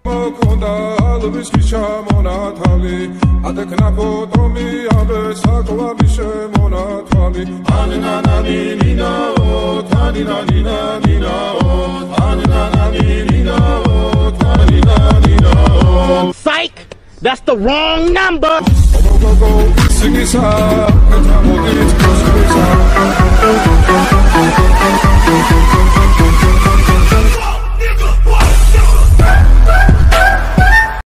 მოკონდა ალბისის ჩამონათალი ადეკნაფო ტომი აბესაკლავი შემონათალი ანანანინინაო თანინანინანინაო ანანანინინაო თანინანინაო Psych! That's the wrong number! Go, go, go, go, sing it out,